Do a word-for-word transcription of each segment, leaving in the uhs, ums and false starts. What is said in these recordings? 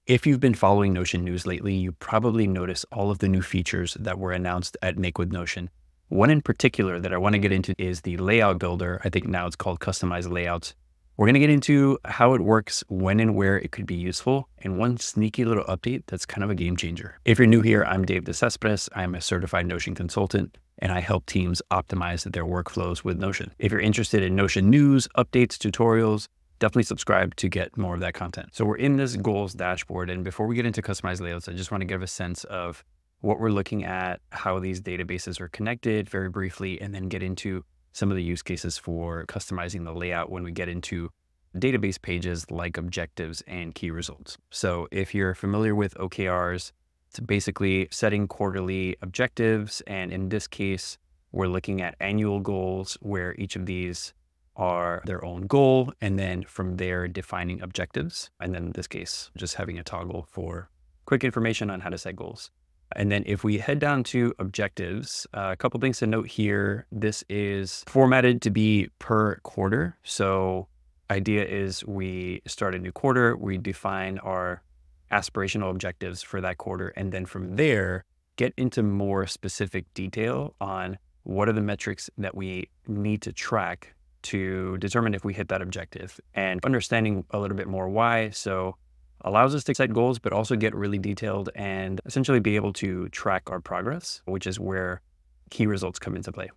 If you've been following Notion news lately, you probably noticed all of the new features that were announced at Make with Notion. One in particular that I want to get into is the layout builder. I think now it's called customized layouts. We're going to get into how it works, when and where it could be useful, and one sneaky little update that's kind of a game changer. If you're new here, I'm Dave DeCespedes. I'm a certified Notion consultant, and I help teams optimize their workflows with Notion. If you're interested in Notion news, updates, tutorials, definitely subscribe to get more of that content. So we're in this goals dashboard. And before we get into customized layouts, I just want to give a sense of what we're looking at, how these databases are connected very briefly, and then get into some of the use cases for customizing the layout when we get into database pages like objectives and key results. So if you're familiar with O K Rs, it's basically setting quarterly objectives. And in this case, we're looking at annual goals where each of these are their own goal, and then from there defining objectives. And then in this case, just having a toggle for quick information on how to set goals. And then if we head down to objectives, uh, a couple things to note here. This is formatted to be per quarter. So idea is we start a new quarter, we define our aspirational objectives for that quarter, and then from there get into more specific detail on what are the metrics that we need to track to determine if we hit that objective, and understanding a little bit more why. So allows us to set goals, but also get really detailed and essentially be able to track our progress, which is where key results come into play.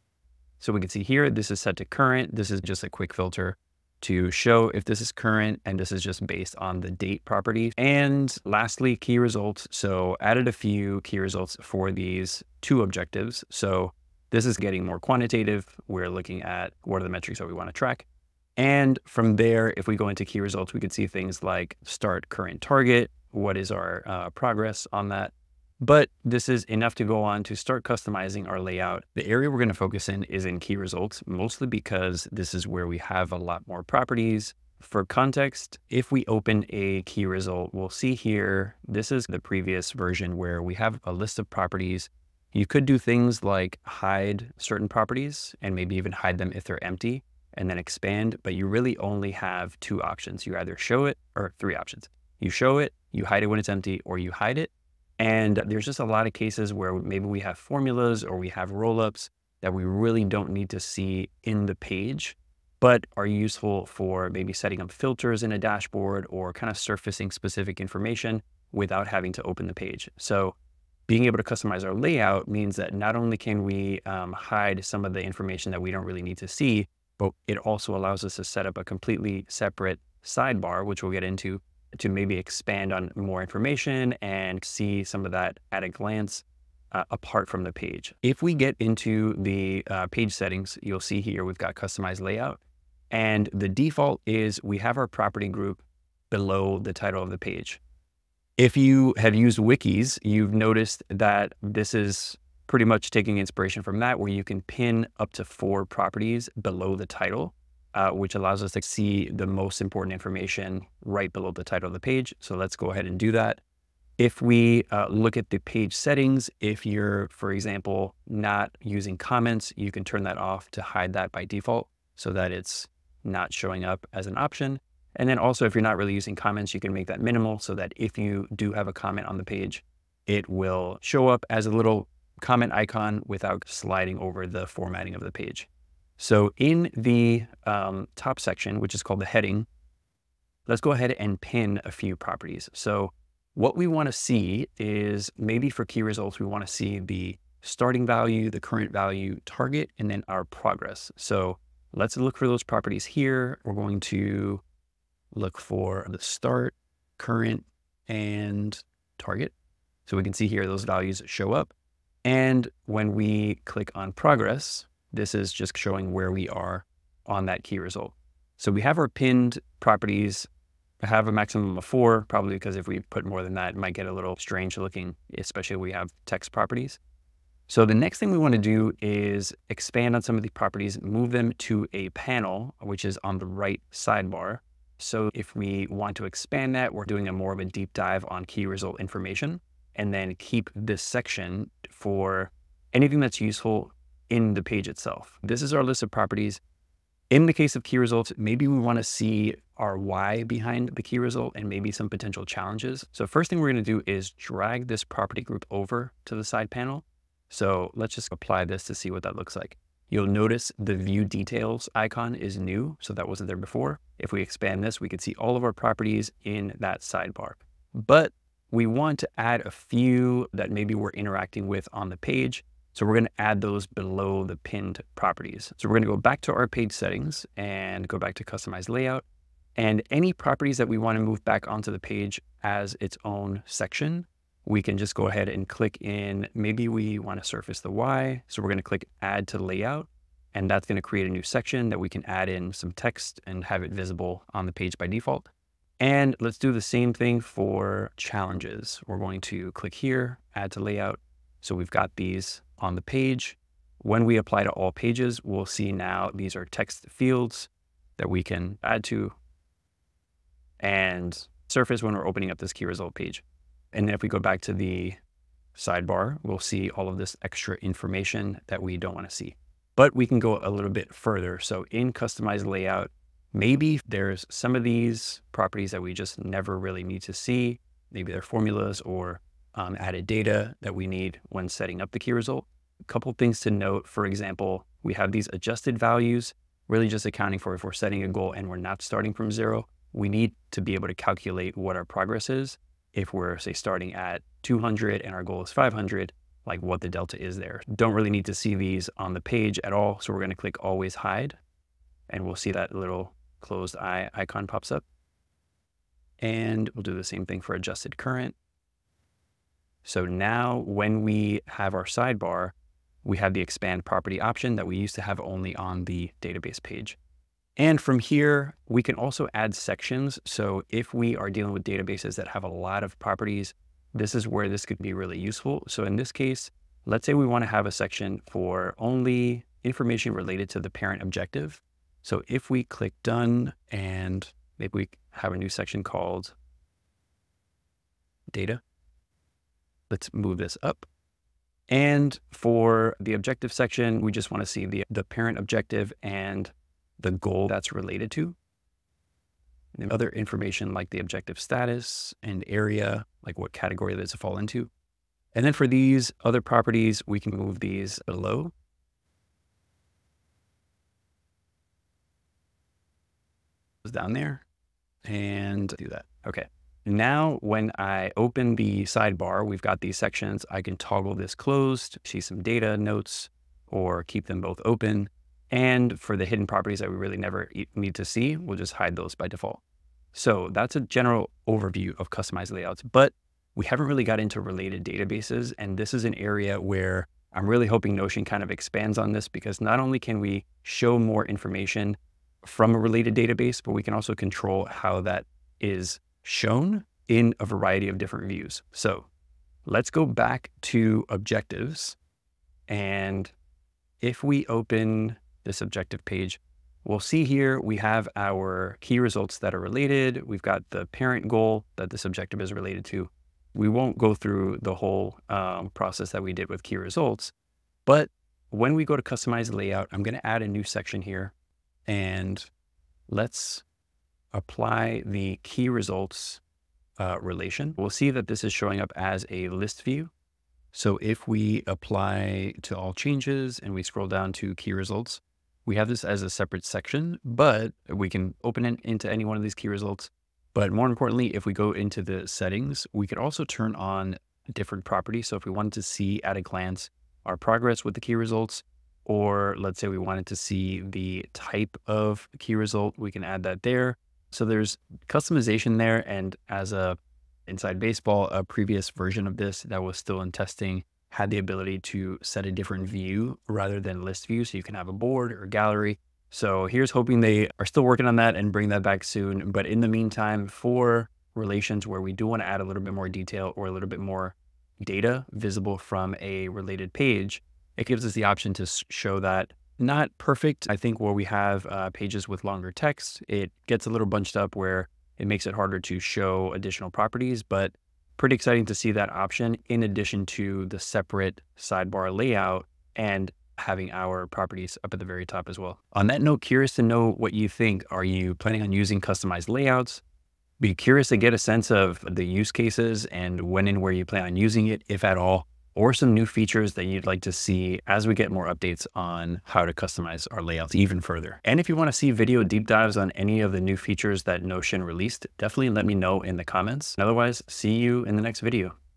So we can see here, this is set to current. This is just a quick filter to show if this is current, and this is just based on the date property. And lastly, key results. So added a few key results for these two objectives. So this is getting more quantitative. We're looking at what are the metrics that we want to track. And from there, if we go into key results, we could see things like start current target. What is our uh, progress on that? But this is enough to go on to start customizing our layout. The area we're going to focus in is in key results, mostly because this is where we have a lot more properties. For context, if we open a key result, we'll see here, this is the previous version where we have a list of properties. You could do things like hide certain properties and maybe even hide them if they're empty and then expand, but you really only have two options. You either show it, or three options. You show it, you hide it when it's empty, or you hide it. And there's just a lot of cases where maybe we have formulas or we have rollups that we really don't need to see in the page, but are useful for maybe setting up filters in a dashboard or kind of surfacing specific information without having to open the page. So being able to customize our layout means that not only can we um, hide some of the information that we don't really need to see, but it also allows us to set up a completely separate sidebar, which we'll get into, to maybe expand on more information and see some of that at a glance uh, apart from the page. If we get into the uh, page settings, you'll see here we've got customized layout, and the default is we have our property group below the title of the page. If you have used wikis, you've noticed that this is pretty much taking inspiration from that, where you can pin up to four properties below the title, uh, which allows us to see the most important information right below the title of the page. So let's go ahead and do that. If we uh, look at the page settings, if you're, for example, not using comments, you can turn that off to hide that by default so that it's not showing up as an option. And then also, if you're not really using comments, you can make that minimal so that if you do have a comment on the page, it will show up as a little comment icon without sliding over the formatting of the page. So in the um, top section, which is called the heading, let's go ahead and pin a few properties. So what we want to see is, maybe for key results, we want to see the starting value, the current value, target, and then our progress. So let's look for those properties here. We're going to look for the start, current, and target. So we can see here those values show up. And when we click on progress, this is just showing where we are on that key result. So we have our pinned properties. I have a maximum of four, probably because if we put more than that, it might get a little strange looking, especially if we have text properties. So the next thing we want to do is expand on some of the properties, move them to a panel, which is on the right sidebar. So if we want to expand that, we're doing a more of a deep dive on key result information, and then keep this section for anything that's useful in the page itself. This is our list of properties. In the case of key results, maybe we want to see our why behind the key result and maybe some potential challenges. So first thing we're going to do is drag this property group over to the side panel. So let's just apply this to see what that looks like. You'll notice the view details icon is new, so that wasn't there before. If we expand this, we can see all of our properties in that sidebar. But we want to add a few that maybe we're interacting with on the page. So we're going to add those below the pinned properties. So we're going to go back to our page settings and go back to customize layout. And any properties that we want to move back onto the page as its own section, we can just go ahead and click in. Maybe we want to surface the Y. So we're going to click add to layout. And that's going to create a new section that we can add in some text and have it visible on the page by default. And let's do the same thing for challenges. We're going to click here, add to layout. So we've got these on the page. When we apply to all pages, we'll see now these are text fields that we can add to and surface when we're opening up this key result page. And then if we go back to the sidebar, we'll see all of this extra information that we don't want to see. But we can go a little bit further. So in customize layout, maybe there's some of these properties that we just never really need to see. Maybe they're formulas or um, added data that we need when setting up the key result. A couple things to note, for example, we have these adjusted values, really just accounting for if we're setting a goal and we're not starting from zero, we need to be able to calculate what our progress is. If we're, say, starting at two hundred and our goal is five hundred, like what the delta is there. Don't really need to see these on the page at all. So we're going to click always hide and we'll see that little closed eye icon pops up. And we'll do the same thing for adjusted current. So now when we have our sidebar, we have the expand property option that we used to have only on the database page. And from here, we can also add sections. So if we are dealing with databases that have a lot of properties, this is where this could be really useful. So in this case, let's say we want to have a section for only information related to the parent objective. So if we click done and maybe we have a new section called data, let's move this up. And for the objective section, we just want to see the, the parent objective and the goal that's related to. And other information like the objective status and area, like what category does it fall into. And then for these other properties, we can move these below. Down there and do that. Okay. Now, when I open the sidebar, we've got these sections. I can toggle this closed, see some data notes, or keep them both open. And for the hidden properties that we really never need to see, we'll just hide those by default. So that's a general overview of customized layouts, but we haven't really got into related databases. And this is an area where I'm really hoping Notion kind of expands on this, because not only can we show more information from a related database, but we can also control how that is shown in a variety of different views. So let's go back to objectives. And if we open this objective page, we'll see here we have our key results that are related. We've got the parent goal that this objective is related to. We won't go through the whole um, process that we did with key results, but when we go to customize layout, I'm going to add a new section here. And let's apply the key results uh, relation. We'll see that this is showing up as a list view. So if we apply to all changes and we scroll down to key results, we have this as a separate section, but we can open it into any one of these key results. But more importantly, if we go into the settings, we could also turn on different properties. So if we wanted to see at a glance our progress with the key results, or let's say we wanted to see the type of key result, we can add that there. So there's customization there. And as a Inside Baseball, a previous version of this that was still in testing had the ability to set a different view rather than list view. So you can have a board or a gallery. So here's hoping they are still working on that and bring that back soon. But in the meantime, for relations where we do want to add a little bit more detail or a little bit more data visible from a related page, it gives us the option to show that. Not perfect. I think where we have uh, pages with longer text, it gets a little bunched up where it makes it harder to show additional properties, but pretty exciting to see that option in addition to the separate sidebar layout. And having our properties up at the very top as well. On that note, curious to know what you think. Are you planning on using customized layouts? Be curious to get a sense of the use cases and when and where you plan on using it, if at all, or some new features that you'd like to see as we get more updates on how to customize our layouts even further. And if you want to see video deep dives on any of the new features that Notion released, definitely let me know in the comments. And otherwise, see you in the next video.